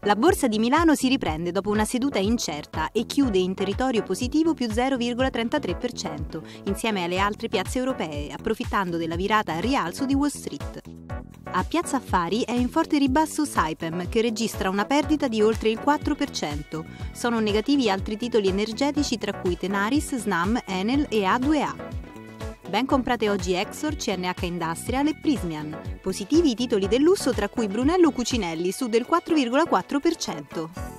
La borsa di Milano si riprende dopo una seduta incerta e chiude in territorio positivo più 0,33%, insieme alle altre piazze europee, approfittando della virata al rialzo di Wall Street. A Piazza Affari è in forte ribasso Saipem, che registra una perdita di oltre il 4%. Sono negativi altri titoli energetici, tra cui Tenaris, Snam, Enel e A2A. Ben comprate oggi Exor, CNH Industrial e Prysmian. Positivi i titoli del lusso, tra cui Brunello Cucinelli, su del 4,4%.